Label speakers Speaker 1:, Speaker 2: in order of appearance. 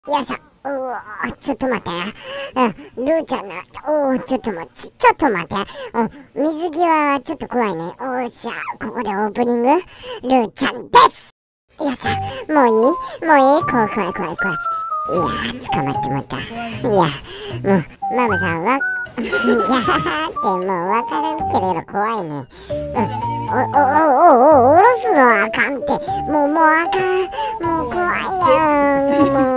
Speaker 1: よいしょ。ちょっと待ってな。ルーちゃんな。ちょっと待って。ちょっと待って。水際はちょっと怖いね。おっしゃ。ここでオープニング。ルーちゃんです。よっしゃ。もういい怖い。いやー、捕まってもった。いや、もう、ママさんは、ギャーってもうわかるけれど怖いね。おろすのはあかんって。もうあかん。もう怖いやん。もう